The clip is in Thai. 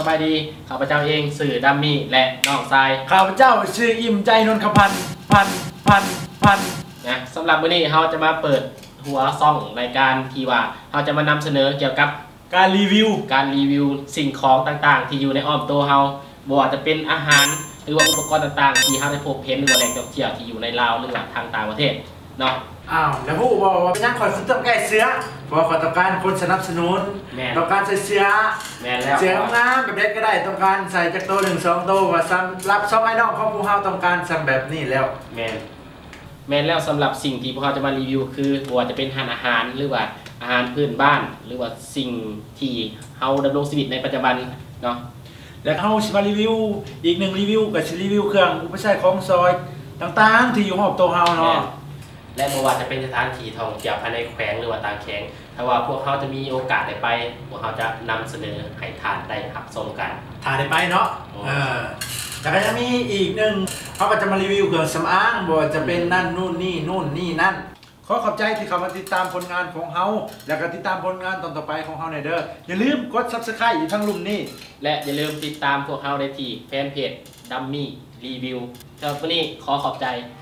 บายดีข้าพเจ้าเองสื่อดัมมี่และน้องทรายข้าพเจ้าชื่ออิ่มใจนนทพันนะสำหรับวันนี้เราจะมาเปิดหัวซ่องรายการที่ว่าเราจะมานำเสนอเกี่ยวกับการรีวิวสิ่งของต่างๆที่อยู่ในอ้อมตัวเราบ่ว่าจะเป็นอาหารหรือว่าอุปกรณ์ต่างๆที่เราได้พบเห็นหรือว่าแหล่งท่องเที่ยวที่อยู่ในลาวหรือว่าทางต่างประเทศเนาะแล้วผู้บอกว่าเป็นนักขอซื้อต้องแก้เสื้อเพราะขอต้องการคนสนับสนุนต้องการใส่เสื้องามแบบเล็กก็ได้ต้องการใส่จากโต1 2 โตว่าซ้ำรับซ้อมไอ้น้องของผู้เฮาต้องการซ้ำแบบนี้แล้วแมนแล้วสำหรับสิ่งที่พวกเราจะมารีวิวคือบ่ว่าจะเป็นอาหารหรือว่าอาหารพื้นบ้านหรือว่าสิ่งที่เฮาดำรงชีวิตในปัจจุบันเนาะและเฮาสิมารีวิวอีก1รีวิวกับรีวิวเครื่องอุปกรณ์ของซอยต่างๆที่อยู่รอบตัวเฮาเนาะและบ่ว่าจะเป็นสถานที่ท่องเที่ยวภายในแขวงหรือว่าต่างแขวงถ้าว่าพวกเขาจะมีโอกาสได้ไปพวกเขาจะนำเสนอให้ทานได้รับชมกันทานได้ไปเนาะแต่ก็จะมีอีกหนึ่งเขาก็จะมารีวิวเครื่องสำอางบ่จะเป็นนั่นนู่นนี่นั่นขอขอบใจที่เข้ามาติดตามผลงานของเฮาแล้วก็ติดตามผลงานตอนต่อไปของเฮาในเด้ออย่าลืมกด Subscribe อยู่ทั้งลุ่มนี้และอย่าลืมติดตามพวกเขาได้ที่แฟนเพจดัมมี่รีวิวสำหรับวันนี้ขอขอบใจ